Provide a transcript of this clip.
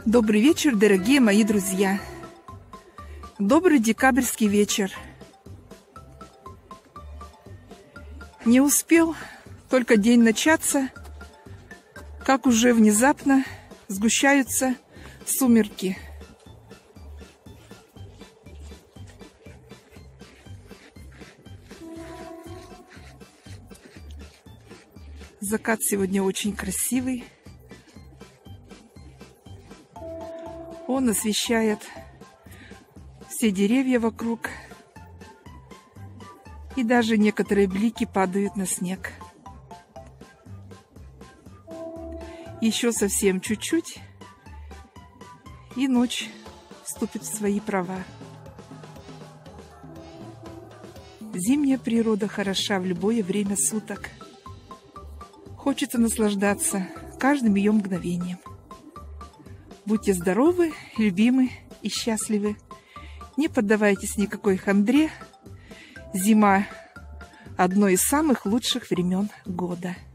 Добрый вечер, дорогие мои друзья. Добрый декабрьский вечер. Не успел только день начаться, как уже внезапно сгущаются сумерки. Закат сегодня очень красивый. Он освещает все деревья вокруг, и даже некоторые блики падают на снег. Еще совсем чуть-чуть, и ночь вступит в свои права. Зимняя природа хороша в любое время суток. Хочется наслаждаться каждым ее мгновением. Будьте здоровы, любимы и счастливы. Не поддавайтесь никакой хандре. Зима – одно из самых лучших времен года.